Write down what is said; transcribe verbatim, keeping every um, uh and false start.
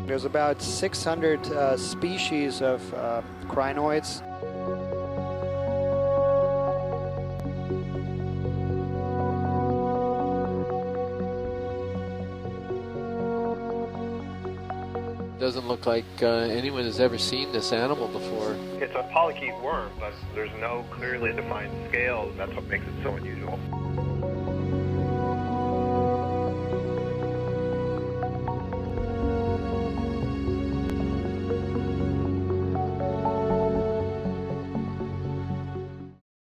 There's about six hundred uh, species of uh, crinoids. Doesn't look like uh, anyone has ever seen this animal before. It's a polychaete worm, but there's no clearly defined scale. That's what makes it so unusual.